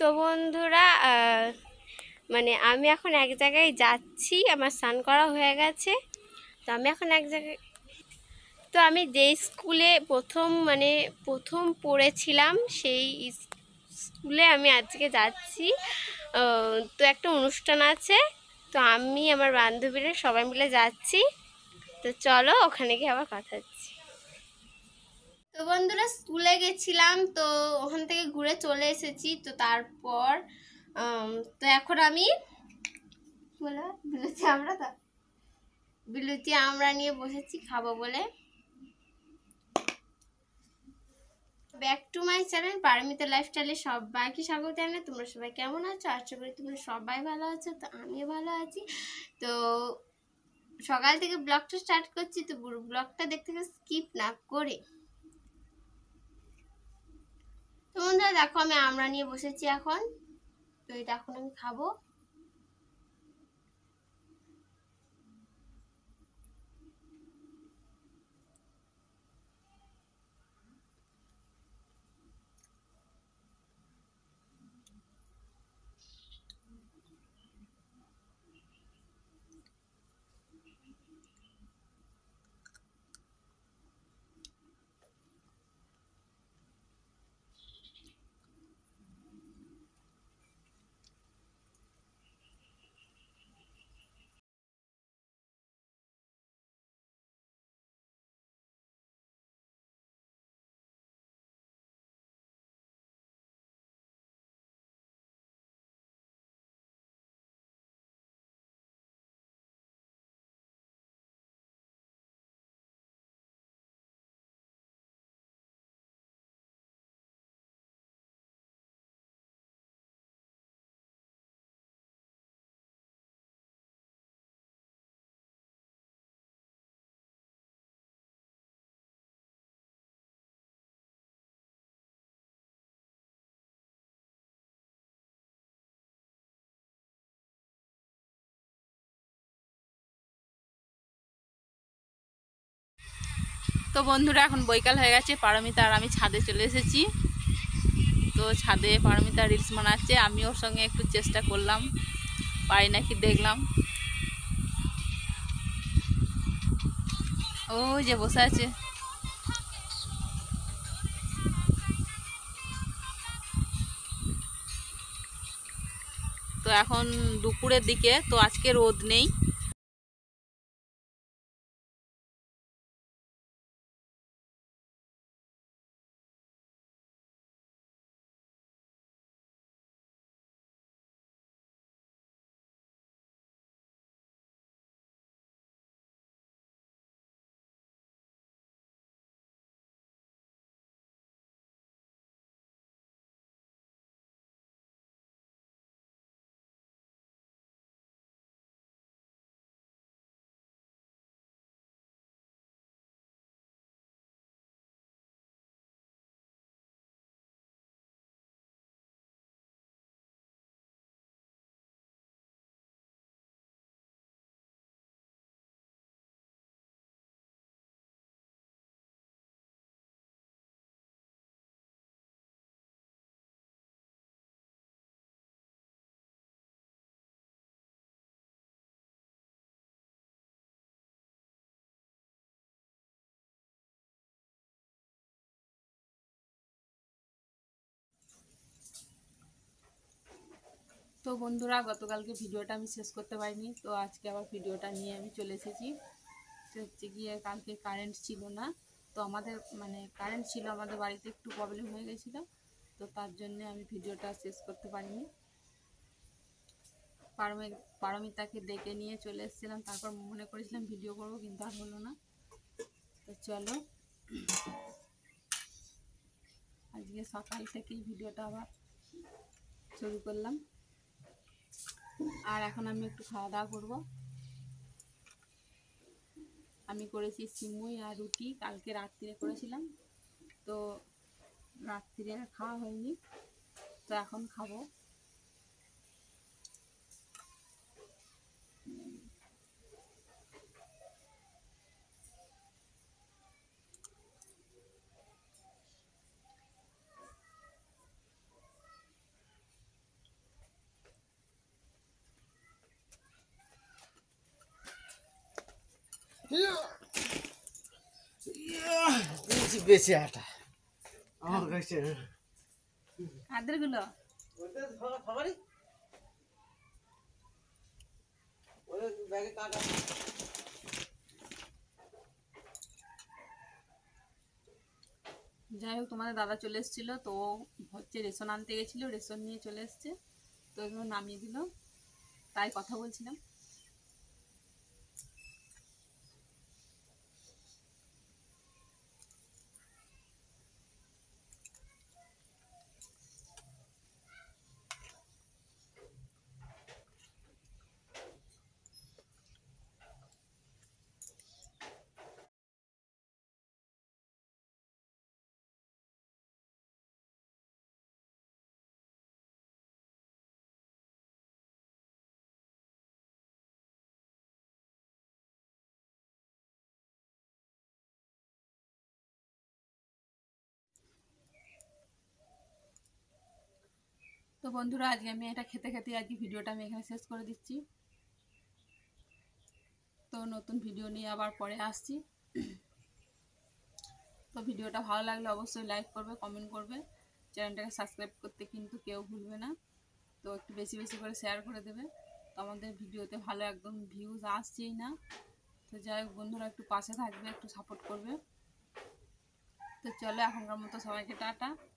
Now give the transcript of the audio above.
তো বন্ধুরা মানে আমি এখন এক জায়গায় যাচ্ছি, আমার স্নান করা হয়ে গেছে। তো আমি এখন এক জায়গায়, তো আমি যে স্কুলে প্রথম পড়েছিলাম সেই স্কুলে আমি আজকে যাচ্ছি। তো একটা অনুষ্ঠান আছে, তো আমি আমার বান্ধবীরা সবাই মিলে যাচ্ছি। তো চলো ওখানে গিয়ে আবার কথা হচ্ছে। তো বন্ধুরা স্কুলে গেছিলাম, তো ওখান থেকে ঘুরে চলে এসেছি। তো তারপর তো এখন আমি বলো বিলুচি আমরা নিয়ে বসেছি খাবো বলে। Back to my channel Paromita লাইফস্টাইলে সবাইকে স্বাগত জানাই। তোমরা সবাই কেমন আছো? আশা করি তোমরা সবাই ভালো আছো। তো আমিও ভালো আছি। তো সকাল থেকে ব্লগটা স্টার্ট করছি, তো পুরো ব্লগটা দেখতে স্কিপ না করে। তো বন্ধুরা দেখো আমি আমরা নিয়ে বসেছি এখন। তো এটা এখন আমি খাবো। তো বন্ধুরা এখন বৈকাল হয়ে গেছে, পারমিতা আর আমি ছাদে চলে এসেছি। তো ছাদে পারমিতা রিলস বানাচ্ছে, আমি ওর সঙ্গে একটু চেষ্টা করলাম, পারি নাকি দেখলাম। ওই যে বসে আছে। তো এখন দুপুরের দিকে, তো আজকে রোদ নেই। তো বন্ধুরা গতকালকে ভিডিওটা আমি শেষ করতে পারিনি, তো আজকে আবার ভিডিওটা নিয়ে আমি চলে এসেছি। হচ্ছে গিয়ে কালকে কারেন্ট ছিল না, তো আমাদের কারেন্ট ছিল, আমাদের বাড়িতে একটু প্রবলেম হয়ে গেছিলো, তো তার জন্যে আমি ভিডিওটা শেষ করতে পারিনি। পারমিতাকে ডেকে নিয়ে চলে এসেছিলাম, তারপর মনে করেছিলাম ভিডিও করবো, কিন্তু আর হলো না। তো চলো আজকে সকাল থেকেই ভিডিওটা আবার শুরু করলাম। আর এখন আমি একটু খাওয়া দাওয়া করবো। আমি করেছি সিমুই আর রুটি, কালকে রাত্রিরে করেছিলাম, তো রাত্রিরে খাওয়া হয়নি, তো এখন খাবো। বেশি আটা আমার কাছে কাদের গুলো? খাবারই ওই ব্যাগে কাটা। যাই হোক, তোমাদের দাদা চলে এসেছিল, তো ও হচ্ছে রেশন আনতে গেছিলো, রেশন নিয়ে চলে এসছে, তো এগুলো নামিয়ে দিল, তাই কথা বলছিলাম। তো বন্ধুরা, আজকে আমি এটা খেতে খেতে আজকে ভিডিওটা আমি এখানে শেষ করে দিচ্ছি। তো নতুন ভিডিও নিয়ে আবার পরে আসছি। তো ভিডিওটা ভালো লাগলে অবশ্যই লাইক করবে, কমেন্ট করবে, চ্যানেলটাকে সাবস্ক্রাইব করতে কিন্তু কেউ ভুলবে না। তো একটু বেশি বেশি করে শেয়ার করে দেবে। তো আমাদের ভিডিওতে ভালো একদম ভিউজ আসছেই না। তো যাই হোক বন্ধুরা, একটু পাশে থাকবে, একটু সাপোর্ট করবে। তো চলো, এখনকার মতো সবাইকে টাটা।